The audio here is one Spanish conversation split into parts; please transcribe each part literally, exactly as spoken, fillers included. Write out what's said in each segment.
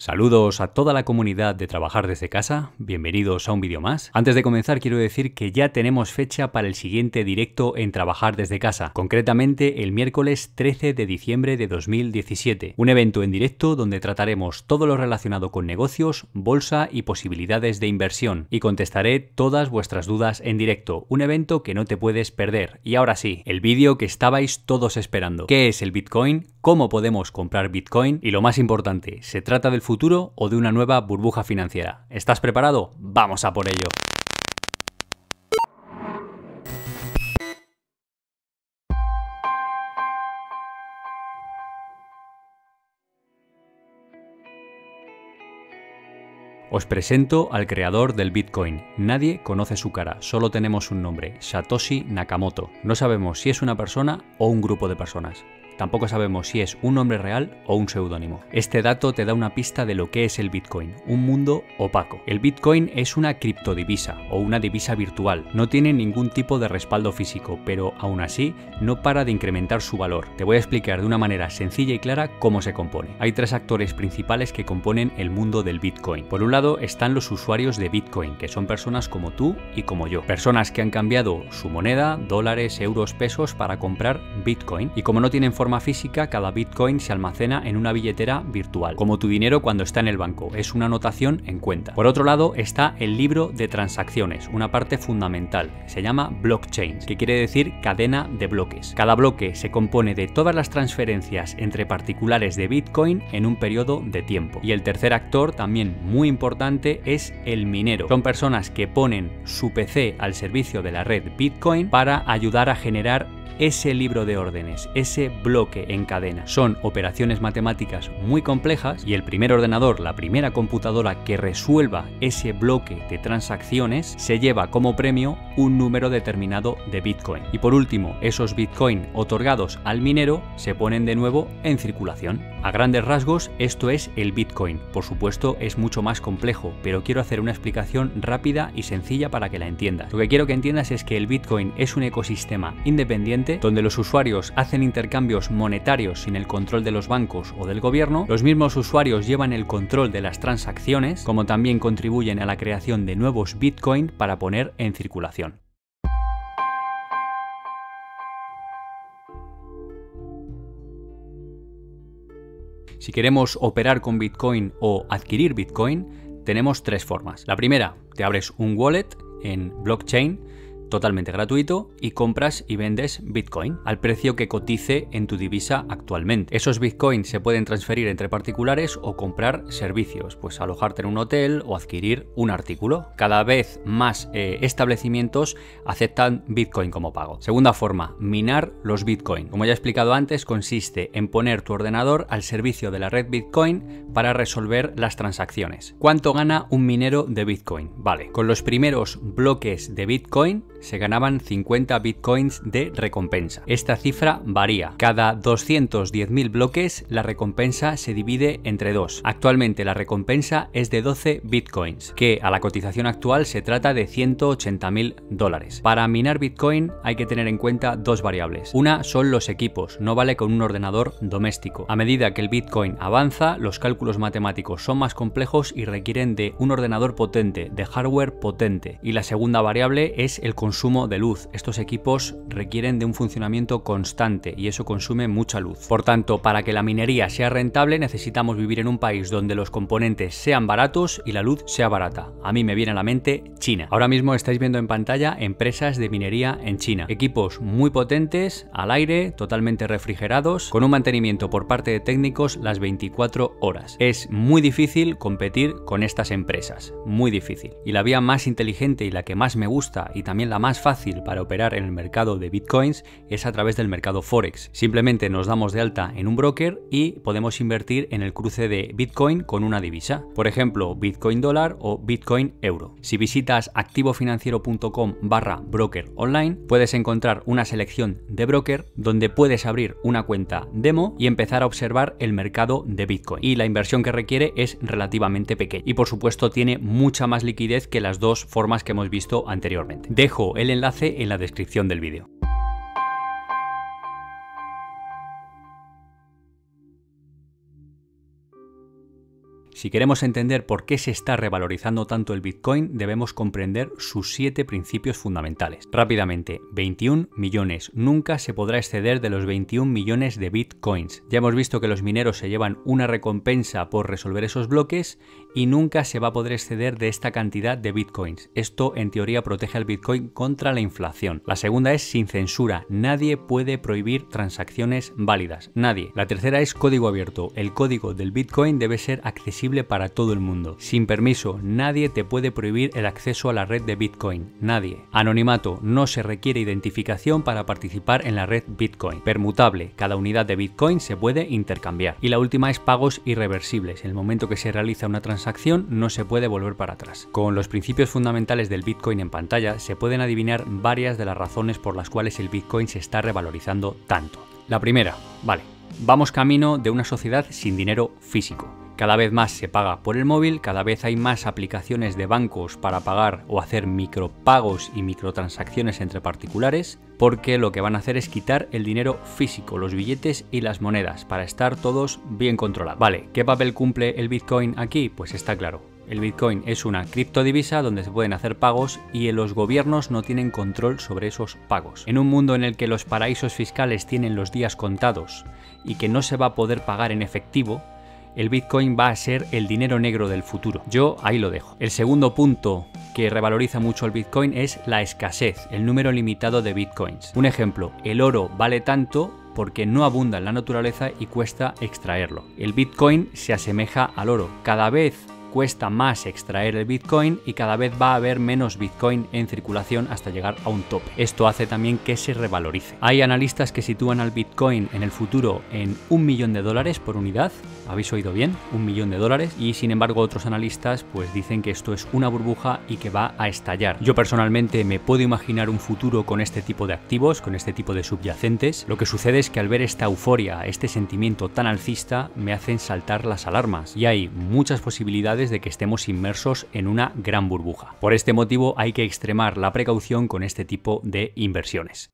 Saludos a toda la comunidad de Trabajar desde Casa, bienvenidos a un vídeo más. Antes de comenzar quiero decir que ya tenemos fecha para el siguiente directo en Trabajar desde Casa, concretamente el miércoles trece de diciembre de dos mil diecisiete, un evento en directo donde trataremos todo lo relacionado con negocios, bolsa y posibilidades de inversión, y contestaré todas vuestras dudas en directo, un evento que no te puedes perder. Y ahora sí, el vídeo que estabais todos esperando. ¿Qué es el Bitcoin? ¿Cómo podemos comprar Bitcoin? Y lo más importante, ¿se trata del futuro o de una nueva burbuja financiera? ¿Estás preparado? ¡Vamos a por ello! Os presento al creador del Bitcoin. Nadie conoce su cara, solo tenemos un nombre, Satoshi Nakamoto. No sabemos si es una persona o un grupo de personas. Tampoco sabemos si es un nombre real o un seudónimo. Este dato te da una pista de lo que es el Bitcoin, un mundo opaco. El Bitcoin es una criptodivisa o una divisa virtual. No tiene ningún tipo de respaldo físico, pero aún así no para de incrementar su valor. Te voy a explicar de una manera sencilla y clara cómo se compone. Hay tres actores principales que componen el mundo del Bitcoin. Por un lado están los usuarios de Bitcoin, que son personas como tú y como yo. Personas que han cambiado su moneda, dólares, euros, pesos, para comprar Bitcoin. Y como no tienen forma física, cada Bitcoin se almacena en una billetera virtual, como tu dinero cuando está en el banco, es una anotación en cuenta. Por otro lado está el libro de transacciones, una parte fundamental, se llama blockchain, que quiere decir cadena de bloques. Cada bloque se compone de todas las transferencias entre particulares de Bitcoin en un periodo de tiempo. Y el tercer actor, también muy importante, es el minero. Son personas que ponen su P C al servicio de la red Bitcoin para ayudar a generar ese libro de órdenes, ese bloque en cadena. Son operaciones matemáticas muy complejas y el primer ordenador, la primera computadora que resuelva ese bloque de transacciones, se lleva como premio un número determinado de Bitcoin. Y por último, esos Bitcoin otorgados al minero se ponen de nuevo en circulación. A grandes rasgos, esto es el Bitcoin. Por supuesto, es mucho más complejo, pero quiero hacer una explicación rápida y sencilla para que la entiendas. Lo que quiero que entiendas es que el Bitcoin es un ecosistema independiente donde los usuarios hacen intercambios monetarios sin el control de los bancos o del gobierno. Los mismos usuarios llevan el control de las transacciones, como también contribuyen a la creación de nuevos Bitcoin para poner en circulación. Si queremos operar con Bitcoin o adquirir Bitcoin, tenemos tres formas. La primera, te abres un wallet en blockchain totalmente gratuito y compras y vendes Bitcoin al precio que cotice en tu divisa actualmente. Esos Bitcoin se pueden transferir entre particulares o comprar servicios, pues alojarte en un hotel o adquirir un artículo. Cada vez más eh, establecimientos aceptan Bitcoin como pago. Segunda forma, minar los Bitcoin. Como ya he explicado antes, consiste en poner tu ordenador al servicio de la red Bitcoin para resolver las transacciones. ¿Cuánto gana un minero de Bitcoin? Vale, con los primeros bloques de Bitcoin se ganaban cincuenta bitcoins de recompensa. Esta cifra varía. Cada doscientos diez mil bloques la recompensa se divide entre dos. Actualmente la recompensa es de doce bitcoins, que a la cotización actual se trata de ciento ochenta mil dólares. Para minar Bitcoin hay que tener en cuenta dos variables. Una son los equipos, no vale con un ordenador doméstico. A medida que el Bitcoin avanza, los cálculos matemáticos son más complejos y requieren de un ordenador potente, de hardware potente. Y la segunda variable es el consumo consumo de luz. Estos equipos requieren de un funcionamiento constante y eso consume mucha luz. Por tanto, para que la minería sea rentable necesitamos vivir en un país donde los componentes sean baratos y la luz sea barata. A mí me viene a la mente China. Ahora mismo estáis viendo en pantalla empresas de minería en China. Equipos muy potentes, al aire, totalmente refrigerados, con un mantenimiento por parte de técnicos las veinticuatro horas. Es muy difícil competir con estas empresas. Muy difícil. Y la vía más inteligente y la que más me gusta y también la más fácil para operar en el mercado de Bitcoins es a través del mercado Forex. Simplemente nos damos de alta en un broker y podemos invertir en el cruce de Bitcoin con una divisa. Por ejemplo, Bitcoin dólar o Bitcoin euro. Si visitas activofinanciero.com barra broker online, puedes encontrar una selección de broker donde puedes abrir una cuenta demo y empezar a observar el mercado de Bitcoin. Y la inversión que requiere es relativamente pequeña. Y por supuesto tiene mucha más liquidez que las dos formas que hemos visto anteriormente. Dejo el enlace en la descripción del vídeo. Si queremos entender por qué se está revalorizando tanto el Bitcoin, debemos comprender sus siete principios fundamentales. Rápidamente, veintiún millones. Nunca se podrá exceder de los veintiún millones de Bitcoins. Ya hemos visto que los mineros se llevan una recompensa por resolver esos bloques y nunca se va a poder exceder de esta cantidad de Bitcoins. Esto, en teoría, protege al Bitcoin contra la inflación. La segunda es sin censura. Nadie puede prohibir transacciones válidas. Nadie. La tercera es código abierto. El código del Bitcoin debe ser accesible para todo el mundo. Sin permiso, nadie te puede prohibir el acceso a la red de Bitcoin. Nadie. Anonimato. No se requiere identificación para participar en la red Bitcoin. Permutable. Cada unidad de Bitcoin se puede intercambiar. Y la última es pagos irreversibles. En el momento que se realiza una transacción, no se puede volver para atrás. Con los principios fundamentales del Bitcoin en pantalla, se pueden adivinar varias de las razones por las cuales el Bitcoin se está revalorizando tanto. La primera, vale, vamos camino de una sociedad sin dinero físico. Cada vez más se paga por el móvil, cada vez hay más aplicaciones de bancos para pagar o hacer micropagos y microtransacciones entre particulares, porque lo que van a hacer es quitar el dinero físico, los billetes y las monedas, para estar todos bien controlados. Vale, ¿qué papel cumple el Bitcoin aquí? Pues está claro. El Bitcoin es una criptodivisa donde se pueden hacer pagos y los gobiernos no tienen control sobre esos pagos. En un mundo en el que los paraísos fiscales tienen los días contados y que no se va a poder pagar en efectivo, el Bitcoin va a ser el dinero negro del futuro. Yo ahí lo dejo. El segundo punto que revaloriza mucho el Bitcoin es la escasez, el número limitado de Bitcoins. Un ejemplo, el oro vale tanto porque no abunda en la naturaleza y cuesta extraerlo. El Bitcoin se asemeja al oro. Cada vez cuesta más extraer el Bitcoin y cada vez va a haber menos Bitcoin en circulación hasta llegar a un tope. Esto hace también que se revalorice. Hay analistas que sitúan al Bitcoin en el futuro en un millón de dólares por unidad. ¿Habéis oído bien? Un millón de dólares. Y sin embargo otros analistas pues dicen que esto es una burbuja y que va a estallar. Yo personalmente me puedo imaginar un futuro con este tipo de activos, con este tipo de subyacentes. Lo que sucede es que al ver esta euforia, este sentimiento tan alcista, me hacen saltar las alarmas. Y hay muchas posibilidades de que estemos inmersos en una gran burbuja. Por este motivo hay que extremar la precaución con este tipo de inversiones.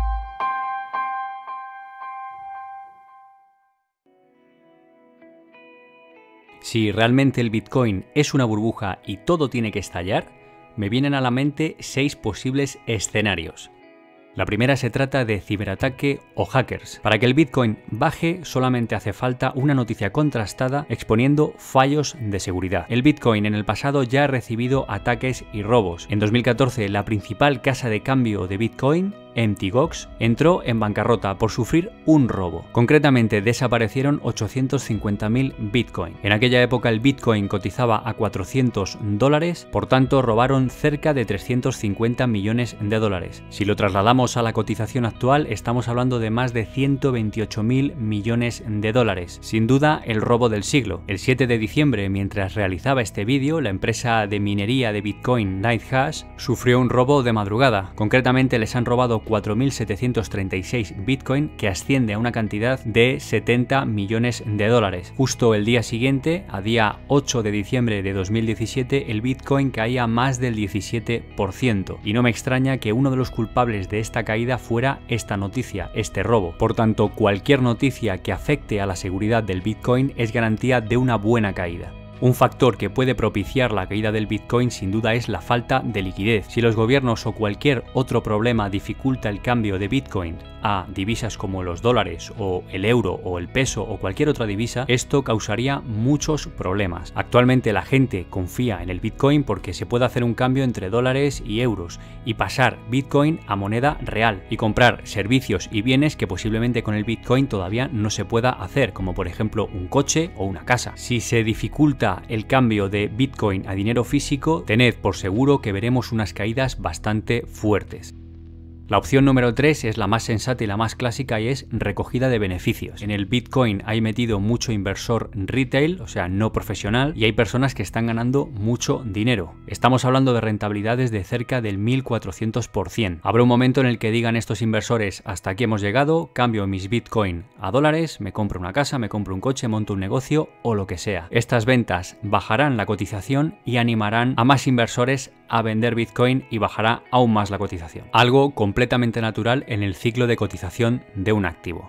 Si realmente el Bitcoin es una burbuja y todo tiene que estallar, me vienen a la mente seis posibles escenarios. La primera se trata de ciberataque o hackers. Para que el Bitcoin baje solamente hace falta una noticia contrastada exponiendo fallos de seguridad. El Bitcoin en el pasado ya ha recibido ataques y robos. En dos mil catorce la principal casa de cambio de Bitcoin, Mt. Gox, entró en bancarrota por sufrir un robo. Concretamente desaparecieron ochocientos cincuenta mil Bitcoin. En aquella época el Bitcoin cotizaba a cuatrocientos dólares, por tanto robaron cerca de trescientos cincuenta millones de dólares. Si lo trasladamos a la cotización actual, estamos hablando de más de ciento veintiocho mil millones de dólares. Sin duda, el robo del siglo. El siete de diciembre, mientras realizaba este vídeo, la empresa de minería de Bitcoin NiceHash sufrió un robo de madrugada. Concretamente les han robado cuatro mil setecientos treinta y seis Bitcoin, que asciende a una cantidad de setenta millones de dólares. Justo el día siguiente, a día ocho de diciembre de dos mil diecisiete, el Bitcoin caía más del diecisiete por ciento. Y no me extraña que uno de los culpables de esta caída fuera esta noticia, este robo. Por tanto, cualquier noticia que afecte a la seguridad del Bitcoin es garantía de una buena caída. Un factor que puede propiciar la caída del Bitcoin sin duda es la falta de liquidez. Si los gobiernos o cualquier otro problema dificulta el cambio de Bitcoin a divisas como los dólares o el euro o el peso o cualquier otra divisa, esto causaría muchos problemas. Actualmente la gente confía en el Bitcoin porque se puede hacer un cambio entre dólares y euros y pasar Bitcoin a moneda real y comprar servicios y bienes que posiblemente con el Bitcoin todavía no se pueda hacer, como por ejemplo un coche o una casa. Si se dificulta el cambio de Bitcoin a dinero físico, tened por seguro que veremos unas caídas bastante fuertes. La opción número tres es la más sensata y la más clásica y es recogida de beneficios. En el Bitcoin hay metido mucho inversor retail, o sea, no profesional, y hay personas que están ganando mucho dinero. Estamos hablando de rentabilidades de cerca del mil cuatrocientos por ciento. Habrá un momento en el que digan estos inversores, hasta aquí hemos llegado, cambio mis Bitcoin a dólares, me compro una casa, me compro un coche, monto un negocio o lo que sea. Estas ventas bajarán la cotización y animarán a más inversores a vender Bitcoin y bajará aún más la cotización. Algo completamente natural en el ciclo de cotización de un activo.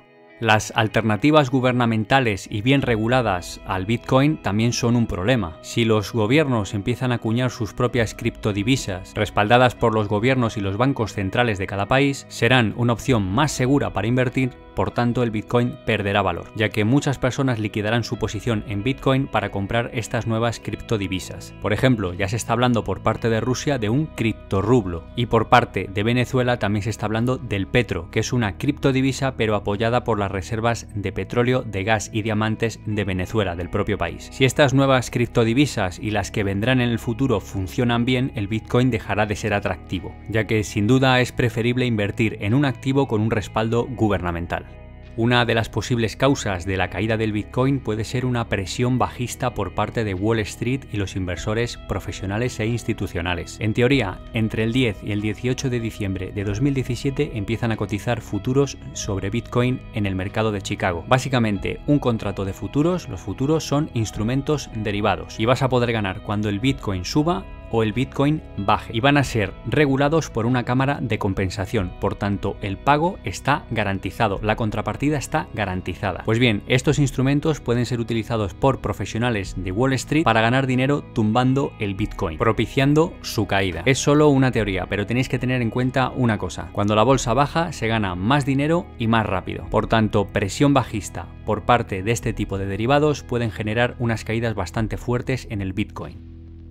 Las alternativas gubernamentales y bien reguladas al Bitcoin también son un problema. Si los gobiernos empiezan a acuñar sus propias criptodivisas, respaldadas por los gobiernos y los bancos centrales de cada país, serán una opción más segura para invertir. Por tanto, el Bitcoin perderá valor, ya que muchas personas liquidarán su posición en Bitcoin para comprar estas nuevas criptodivisas. Por ejemplo, ya se está hablando por parte de Rusia de un criptorrublo, y por parte de Venezuela también se está hablando del petro, que es una criptodivisa pero apoyada por las reservas de petróleo, de gas y diamantes de Venezuela, del propio país. Si estas nuevas criptodivisas y las que vendrán en el futuro funcionan bien, el Bitcoin dejará de ser atractivo, ya que sin duda es preferible invertir en un activo con un respaldo gubernamental. Una de las posibles causas de la caída del Bitcoin puede ser una presión bajista por parte de Wall Street y los inversores profesionales e institucionales. En teoría, entre el diez y el dieciocho de diciembre de dos mil diecisiete empiezan a cotizar futuros sobre Bitcoin en el mercado de Chicago. Básicamente, un contrato de futuros, los futuros son instrumentos derivados y vas a poder ganar cuando el Bitcoin suba o el Bitcoin baje, y van a ser regulados por una cámara de compensación, por tanto el pago está garantizado, la contrapartida está garantizada. Pues bien, estos instrumentos pueden ser utilizados por profesionales de Wall Street para ganar dinero tumbando el Bitcoin, propiciando su caída. Es solo una teoría, pero tenéis que tener en cuenta una cosa: cuando la bolsa baja se gana más dinero y más rápido. Por tanto, presión bajista por parte de este tipo de derivados pueden generar unas caídas bastante fuertes en el Bitcoin.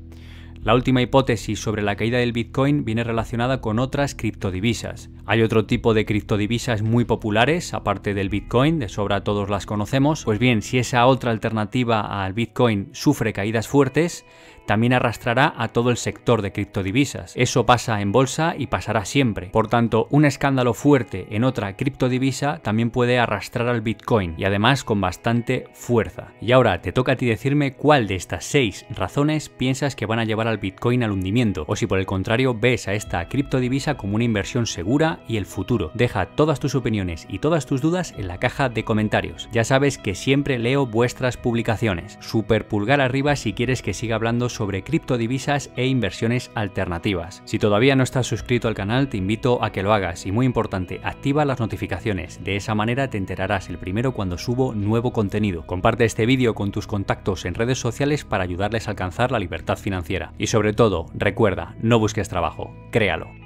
La última hipótesis sobre la caída del Bitcoin viene relacionada con otras criptodivisas. Hay otro tipo de criptodivisas muy populares, aparte del Bitcoin, de sobra todos las conocemos. Pues bien, si esa otra alternativa al Bitcoin sufre caídas fuertes, también arrastrará a todo el sector de criptodivisas. Eso pasa en bolsa y pasará siempre. Por tanto, un escándalo fuerte en otra criptodivisa también puede arrastrar al Bitcoin, y además con bastante fuerza. Y ahora te toca a ti decirme cuál de estas seis razones piensas que van a llevar al Bitcoin al hundimiento, o si por el contrario ves a esta criptodivisa como una inversión segura y el futuro. Deja todas tus opiniones y todas tus dudas en la caja de comentarios. Ya sabes que siempre leo vuestras publicaciones. Super pulgar arriba si quieres que siga hablando sobre criptodivisas e inversiones alternativas. Si todavía no estás suscrito al canal, te invito a que lo hagas, y muy importante, activa las notificaciones. De esa manera te enterarás el primero cuando subo nuevo contenido. Comparte este vídeo con tus contactos en redes sociales para ayudarles a alcanzar la libertad financiera. Y sobre todo, recuerda, no busques trabajo, créalo.